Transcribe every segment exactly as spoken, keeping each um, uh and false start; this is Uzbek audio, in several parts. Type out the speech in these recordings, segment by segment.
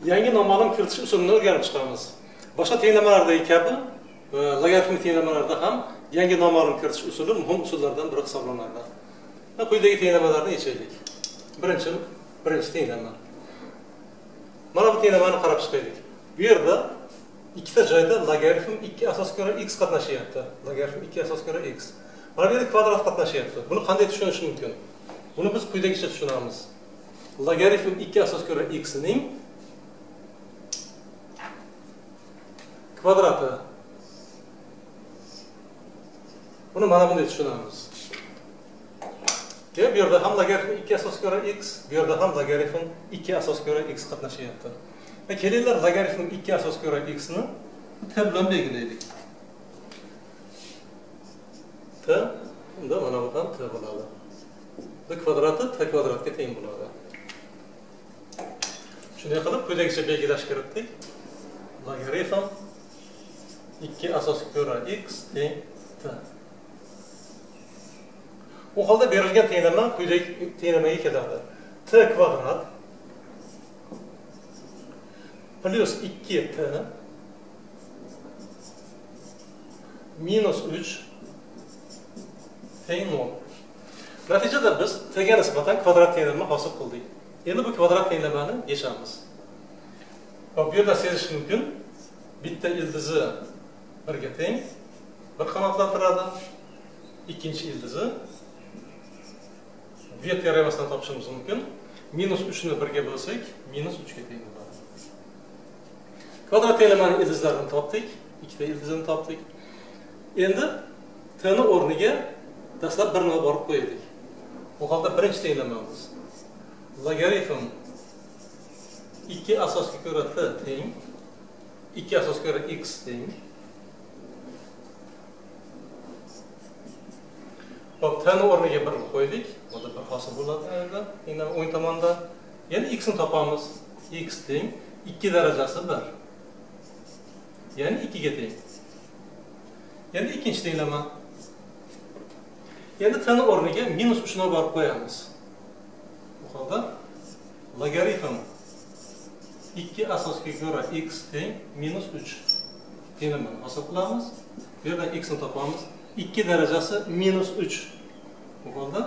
yangi noma'lum kiritish usulini o'rganib chiqamiz. Boshqa tenglamalardagi kabi logaritmik tenglamalarda ham yangi noma'lum kiritish usuli muhim usullardan biri hisoblanadi. Va quyidagi tenglamalarni yechaylik. Birinchi, birinchi tenglama. Mana bu tenglamani qarab chiqaylik. Bu yerda ikkita joyda logaritm ikki asosga ko'ra x qatnashyapti. Logaritm ikki asosga ko'ra x. Mana bu yerda kvadrat qatnashyapti. Buni qanday tushunish mumkin? Buni biz quyidagicha tushunamiz. Logaritm ikki asosga ko'ra x ning kvadrati. Buni mana bunday tushunamiz. Bu yerda ham logaritm ikki asosga ko'ra x, bu yerda ham logaritm ikki asosga ko'ra x qatnashyapti. Va kelinglar logaritm ikki asosga ko'ra x ni t bilan belgilaylik. T, unda mana bu ham t bo'ladi. Bu kvadrati t kvadratga teng bo'ladi. Shunday qilib quyidagicha belgilash kerakdik. Logaritm ikki asosga ko'ra x teng t. Bu holda berilgan tenglama quyidagi tenglamaga keladi. T kvadrat plus ikki t minus uch teng nol. Natijada biz t ga nisbatan kvadrat tenglama hosil qildik. Endi bu kvadrat tenglamani yechamiz. Bu yerda sezish mumkin. Bitta ildizi birga teng, bir qanotlantiradi. Ikkinchi ildizi v teoremasidan topishimiz mumkin. minus uch ni birga bo'lsak, minus uch ga teng bo'ladi. Kvadrat tenglamaning ildizlarini topdik, ikkita ildizini topdik. Endi t ni o'rniga dastlab bir ni borib qo'ydik. Bu holda birinchi tenglamamiz logaritm ikki asosga ko'ra t teng, ikki asosga ko'ra x teng. Hop, t ni o'rniga bir qo'ydik. Bunda bir hosil bo'ladi. Endi o'ng tomonda yana x ni topamiz. X teng ikki darajasi bir. Ya'ni ikki ga teng. Endi ikkinchi tenglama. Endi t ni o'rniga minus uch ni borib qo'yamiz. Bu holda logaritm ikki asosga ko'ra x teng minus uch tenglamani hosil qilamiz. Bu yerdan x ni topamiz. ikki darajasi minus uch. Bu holda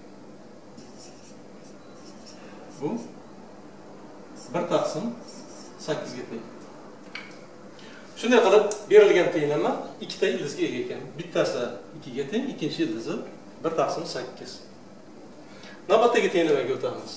bu bir taqsim sakkiz ga teng. Shunday qilib berilgan tenglama ikkita ildizga ega ekan. Bittasi ikki ga teng, ikkinchi ildizi bir taqsim sakkiz. Navbatdagi tenglamaga o'tamiz.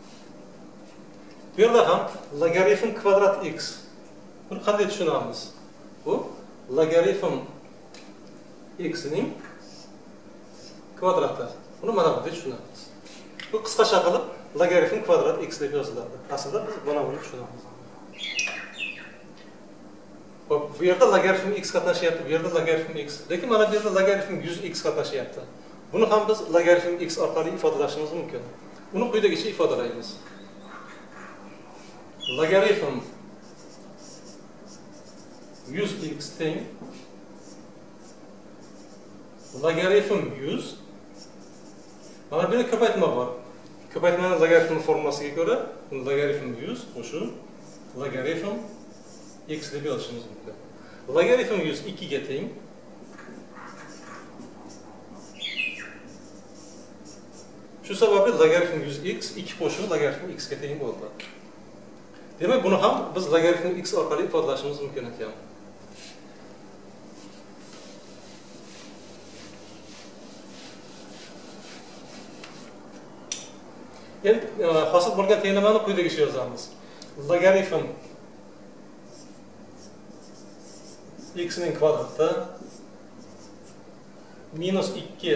Bu yerda ham logaritm kvadrat x. Buni qanday tushunamiz? Bu logaritm x ning kvadrati. Buni mana bunday tushunamiz. Bu qisqacha qilib logaritm kvadrat x deb yoziladi. Aslida biz buni buni tushunamiz. Hop, bu yerda logaritm x qatnashyapti, bu yerda logaritm x. Lekin mana bu yerda logaritm yuz x qatnashyapti. Buni ham biz logaritm x orqali ifodalashimiz mumkin. Uni quyidagicha ifodalaymiz. Logaritm yuz x teng logaritm yuz. Mana bu yerda ko'paytma bor. Ko'paytmaning logaritm formulasiga ko'ra, logaritm yuz qo'shib logaritm x deb yozishimiz mumkin. Logaritm yuz ikki ga teng. Shu sababli logaritm yuz x ikki qo'shib logaritm x ga teng bo'ldi. Demak, buni ham biz logaritm x orqali ifodalashimiz mumkin ekan. Endi hosil bo'lgan tenglamani quyidagicha yozamiz. Logaritm x ning kvadrati minus ikki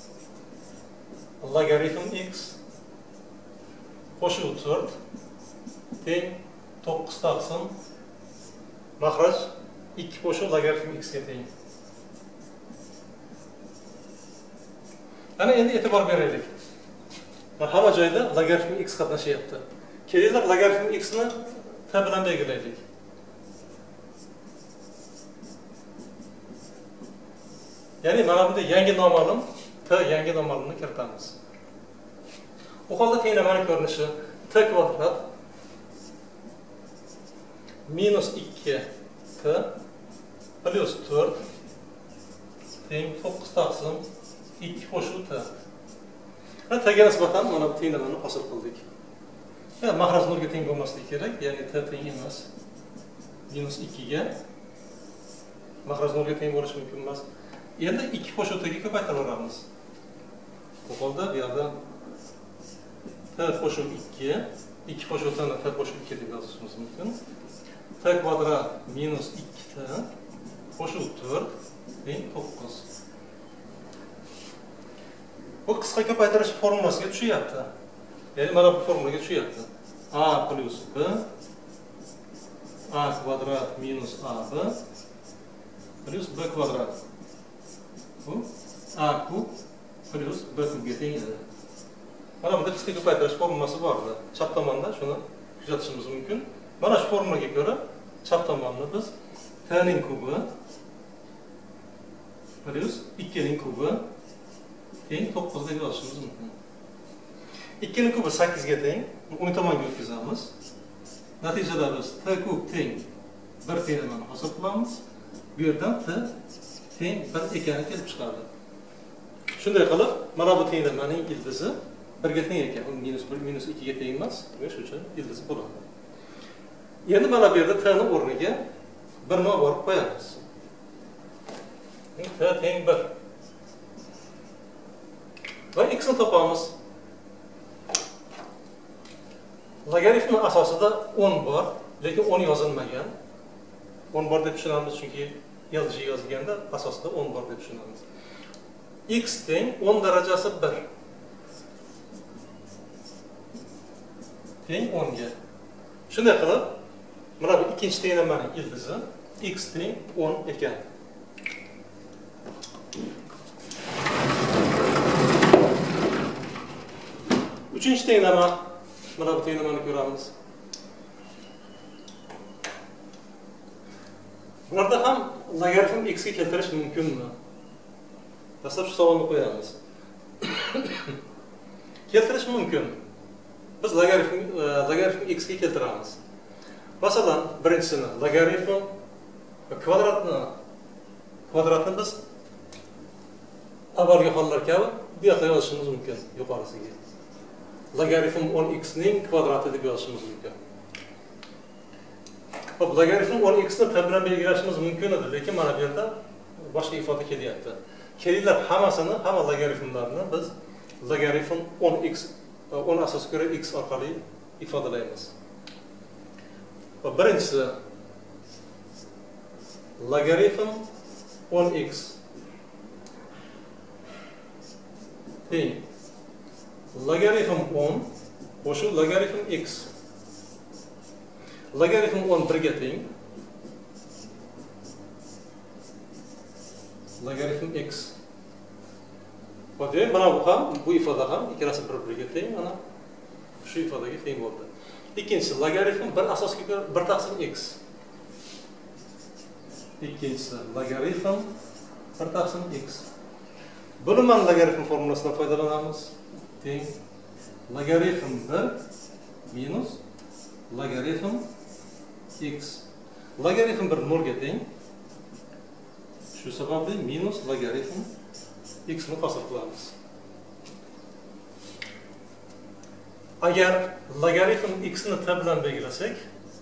logaritm x qo'shib to'rt teng to'qqiz taqsim mahraj ikki qo'shib logaritm x ga teng. Ana endi e'tibor beraylik. Hamma joyda logaritm x qatnashyapti. Kelinglar logaritm x ni t bilan belgilaylik. Ya'ni mana bunda yangi noma'lum t yangi noma'lumni kiritamiz. Bu holda tenglamaning ko'rinishi t kvadrat minus ikki t plus to'rt teng to'qqiz taqsim ikki qo'shib t. Va t-ga nisbatan mana bu tenglamani hosil qildik. Ya mahraj nolga teng bo'lmasligi kerak, ya'ni t teng emas. minus ikki ga mahraj nolga teng bo'lishi mumkin emas. Endi ikki qo'shib t ga ko'paytiraveramiz. Bu holda bu yerda t qo'shib ikki, ikki qo'shib t ni t qo'shib ikki deb yozishimiz mumkin. T kvadrat minus ikki t qo'shib to'rt teng to'qqiz. Bu qisqa ko'paytirish formulasiga tushyapti. Ya'ni mana bu formulaga tushyapti. A plus b a kvadrat minus ab plus b kvadrat. Bu a kub plus b kubga teng edi. Mana bunda qisqa ko'paytirish formulasi bor edi. Chap tomonda shuni kuzatishimiz mumkin. Mana shu formulaga ko'ra chap tomonni biz t ning kubi plus ikki ning kubi teng to'qqiz deb yozishimiz mumkin. ikki ning kubi sakkiz ga teng, o'ng tomonga o'tkazamiz. Natijada biz t kub teng bir tenglamani hosil qilamiz. Bu yerdan t teng bir ekani kelib chiqadi. Shunday qilib, mana bu tenglamaning ildizi bir ga teng ekan, minus bir minus ikki ga teng emas, va shuning uchun ildizi bo'ladi. Endi mana bu yerda t ni o'rniga bir ni olib qo'yamiz. T teng bir. Va x ni topamiz. Logaritmni asosida o'n bor, lekin o'n yozilmagan. o'n bor deb tushunamiz chunki L G yozilganda asosida o'n bor deb tushunamiz. X teng o'n darajasi bir. Teng o'n ga. Shunday qilib, mana bu ikkinchi tenglamaning ildizi x teng o'n ekan. Uchinchi tenglama, mana bu tenglamani ko'ramiz. Bularda ham logaritm x ga keltirish mumkinmi? Dastlab shu savolni qo'yamiz. Keltirish mumkin. Biz logaritm logaritm x ga keltiramiz. Masalan, birinchisini logaritm kvadratni kvadratni biz avvalgi hollar kabi bu yoqqa yozishimiz mumkin, yuqorisiga. Logaritm o'n x ning kvadrati deb yozishimiz mumkin. Hop, logaritm o'n x ni t bilan belgilashimiz mumkin edi, lekin mana bu yerda boshqa ifoda kelyapti. Kelinglar hammasini, hamma logaritmlarni biz logaritm o'n x o'n asosiga ko'ra x orqali ifodalaymiz. Va birinchisi logaritm o'n x teng logaritm o'n qo'shib logaritm x. Logaritm o'n bir ga teng logaritm x. Va demak, mana bu ham, bu ifoda ham ikkalasi bir-biriga teng, mana shu ifodaga teng bo'ldi. Ikkinchisi logaritm bir asosga ko'ra bir taqsim x. Ikkinchisi logaritm bir taqsim x. Bo'linmani logaritm formulasidan foydalanamiz. Teng logaritm bir minus logaritm x. Logaritm bir nol ga teng. Shu sababli minus logaritm x ni hosil qilamiz. Agar logaritm x ni t bilan belgilasak,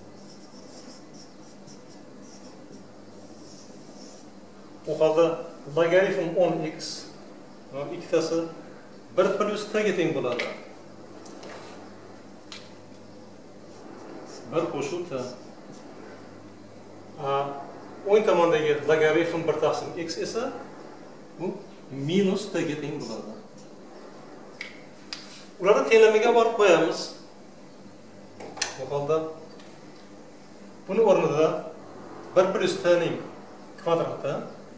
u holda logaritm o'n x ikkitasi bir plus t ga teng bo'ladi. bir qo'shib t. o'ng tomondagi logaritm bir taqsim x esa bu minus t ga teng bo'ladi. Ularni tenglamaga borib qo'yamiz. Bu holda buni o'rnida bir plus t ning kvadrati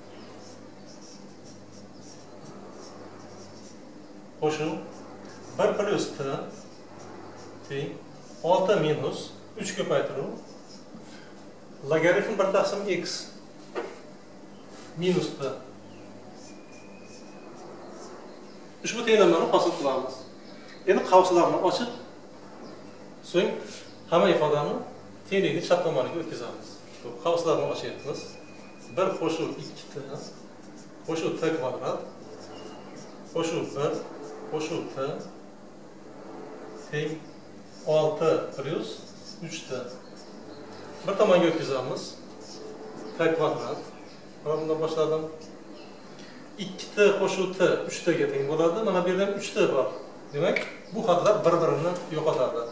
qo'shib bir plus t teng olti minus uch ko'paytiruv logaritm bir taqsim x minus t. Ushbu tenglamani hosil qilamiz. Endi qavslarni ochib, so'ng hamma ifodani tenglikni chap tomoniga o'tkazamiz. Qavslarni ochyapmiz. bir qo'shuv ikki t qo'shuv t kvadrat qo'shuv bir qo'shuv t teng olti plyus uch t. Bir tomonga o'tkazamiz. T kvadrat. Mana bundan boshladim. ikki t qo'shuv t uch t ga teng bo'ladi. Mana bu yerda uch t bor. Demak, bu xatlar bir-birini yo'qotadi.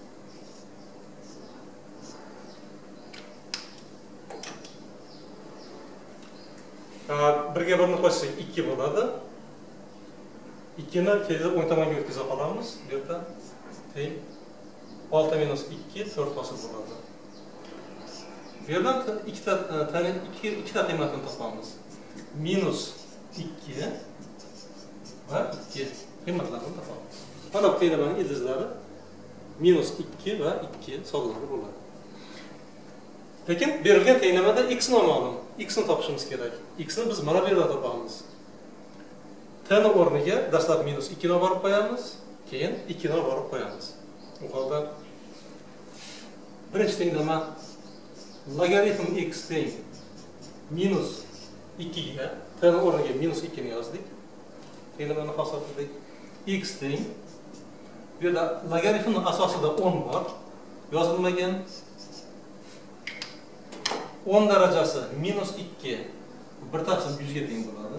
birga birni qo'shsak ikki bo'ladi. ikki ni kelib o'ng tomonga o'tkazib qolamiz. Bu yerda teng olti minus ikki to'rt hosil bo'ladi. Bu yerdan ikkita tani ikki ikkita qiymatini topamiz. Minus ikki va ikki qiymatlarini topamiz. Mana bu tenglamaning ildizlari minus ikki va ikki sonlari bo'ladi. Lekin berilgan tenglamada x noma'lum. X ni topishimiz kerak. X ni biz mana bu yerda topamiz. T ni o'rniga dastlab minus ikki ni borib qo'yamiz, keyin ikki ni borib qo'yamiz. Bu holda birinchi tenglama logaritm x teng minus ikki ga, t ni o'rniga minus ikki ni yozdik. Tenglamani hosil qildik. X teng. Bu yerda logaritmning asosida o'n bor. Yozilmagan. o'n darajasi minus ikki bir taqsim yuz ga teng bo'ladi.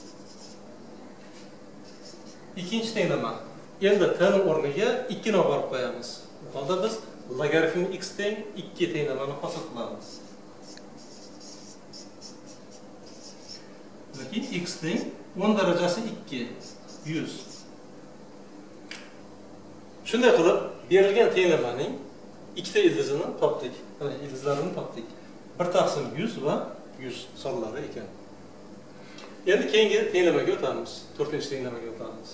Ikkinchi tenglama. Endi t ni o'rniga ikki ni borib qo'yamiz. Bu holda biz logaritm x teng ikki tenglamani hosil qilamiz. Yoki x teng o'n darajasi ikki yuz. Shunday qilib berilgan tenglamaning ikkita ildizini topdik. Mana ildizlarini topdik. bir taqsim yuz va yuz sonlari ekan. Endi keyingi tenglamaga o'tamiz. to'rtinchi tenglamaga o'tamiz.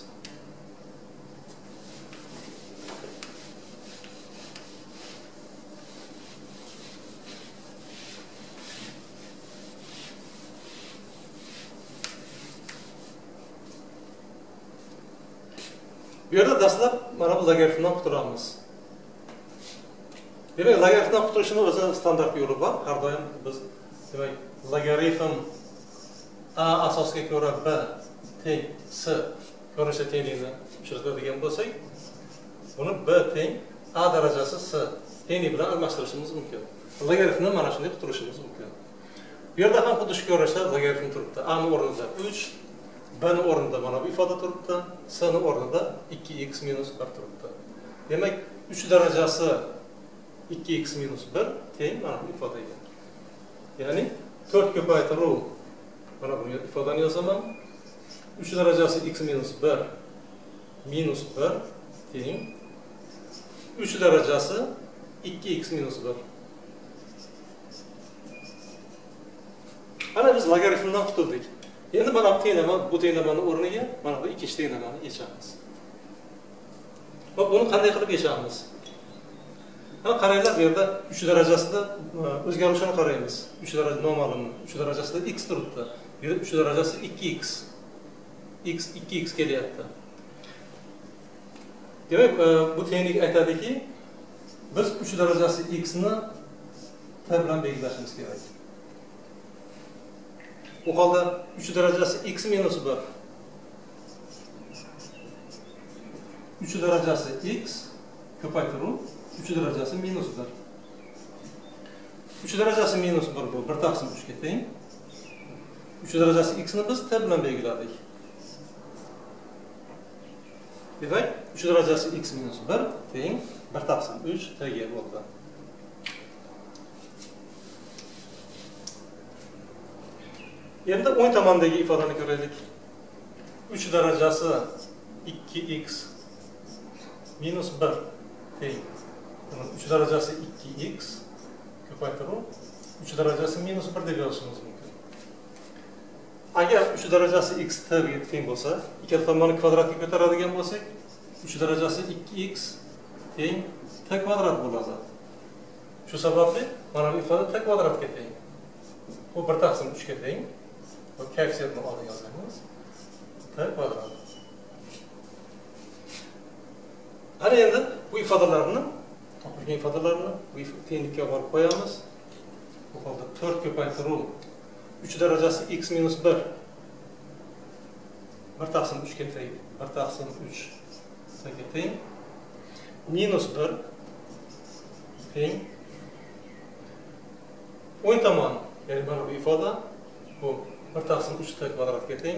Bu yerda dastlab mana bu logaritmdan qutulamiz. Demek, logaritmdan qutulishning o'zi standart yo'li bor. Har doim biz demak logaritm a asosiga ko'ra b teng s ko'rinishi tengligini uchratadigan bo'lsak, buni b teng a darajasi s tenglik bilan almashtirishimiz mumkin. Logaritmdan mana shunday qutulishimiz mumkin. Bu yerda ham xuddi shu ko'rinishda logaritm turibdi. A ni o'rnida uch, b ni o'rnida mana bu ifoda turibdi, s ni o'rnida ikki x minus bir turibdi. Demak, uch darajasi ikki x minus bir teng mana bu ifodaga. Ya'ni to'rt ko'paytiruv mana bu ifodani yozaman. uch darajasi x minus bir minus bir teng uch darajasi ikki x minus bir. Ana biz logaritmdan qutuldik. Endi mana bu tenglama bu tenglamani o'rniga mana bu ikkinchi tenglamani yechamiz. Va buni qanday qilib yechamiz? Mana qaranglar, bu yerda uch darajasida o'zgarishini qaraymiz. uch daraja noma'lum. uch darajasida x turibdi. Bu yerda uch darajasi ikki x. X ikki x kelyapti. Demak, bu tenglik aytadiki, biz uch darajasi x ni t bilan belgilashimiz kerak. Bu holda uch darajasi x minus bir. uch darajasi x ko'paytiruv uch darajasi minus bir. uch darajasi minus bir bu bir taqsim uch ga teng. uch darajasi x ni biz t bilan belgiladik. Demak, uch darajasi x minus bir teng bir taqsim uch t ga bo'ldi. Endi o'ng tomondagi ifodani ko'raylik. uch darajasi ikki x minus bir teng. uch darajasi ikki x ko'paytiruv uch darajasi minus bir deb yozishimiz mumkin. Agar uch darajasi x t ga teng bo'lsa, ikkala tomonni kvadratga ko'taradigan bo'lsak, uch darajasi ikki x teng t kvadrat bo'ladi. Shu sababli mana bu ifoda t kvadratga teng. Bu bir taqsim uch ga teng. Bu koeffitsiyentni olib yozamiz. T kvadrat. Ana endi bu ifodalarni topilgan ifodalarni bu tenglikka olib qo'yamiz. Bu holda to'rt ko'paytiruv uch darajasi x minus bir bir taqsim uch ga teng, bir taqsim uch ga teng, minus bir teng o'ng tomon, ya'ni mana bu ifoda bu bir taqsim uch kvadratga teng.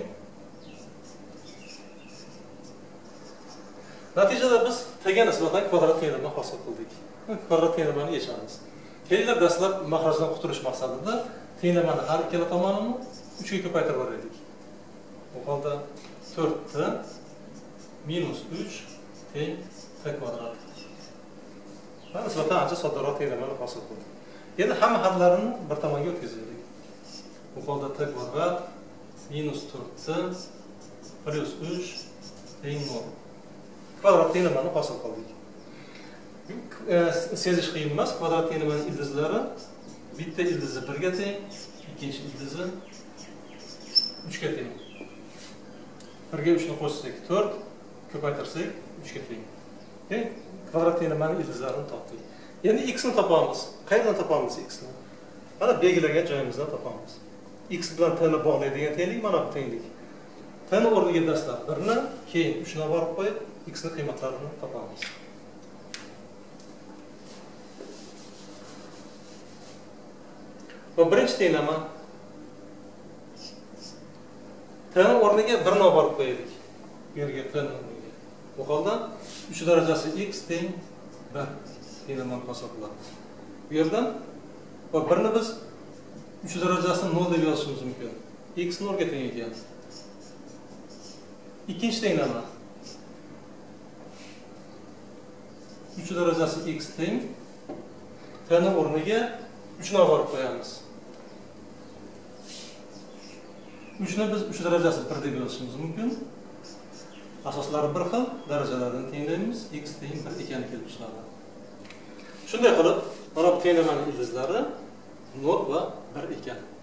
Natijada biz tega nisbatan kvadrat tenglama hosil qildik. Kvadrat tenglamani yechamiz. Kelinglar dastlab mahrajdan qutulish maqsadida tenglamani har ikkala tomonini uch ga ko'paytirib yuboraylik. Bu holda to'rt t minus uch teng t kvadrat. Mana nisbatan ancha soddaroq tenglamani hosil qildik. Endi hamma hadlarini bir tomonga o'tkazaylik. Bu holda t kvadrat minus to'rt t plus uch teng nol. Kvadrat tenglamani hosil qildik. Sezish qiyin emas, kvadrat tenglamaning ildizlari bitta ildizi bir ga teng, ikkinchi ildizi uch ga teng. bir ga uch ni qo'shsak to'rt, ko'paytirsak uch ga teng. Ya'ni kvadrat tenglamaning ildizlarini topdik. Endi x ni topamiz. Qayerdan topamiz x ni? Mana belgilagan joyimizdan topamiz. X bilan t ni bog'laydigan tenglik mana bu tenglik. T ni o'rniga dastlab bir ni, keyin uch ni borib qo'yib, x ni qiymatlarini topamiz. Bu birinchi tenglama. T ni o'rniga bir ni borib qo'yaylik. Bu yerga t ni o'rniga. Bu holda uch darajasi x teng bir tenglamani hosil qilamiz. Bu yerdan va bir ni biz uch darajasini nol deb yozishimiz mumkin. X nol ga teng ekan. İkinci tenglama. uch darajasi x teng. T ni o'rniga uch ni borib qo'yamiz. uch ni biz uch darajasi bir deb yozishimiz mumkin. Asoslari bir xil, darajalarini tenglaymiz. X teng bir ekanini kelib chiqadi. Shunday qilib, mana bu tenglamaning ildizlari nol va bir ekan.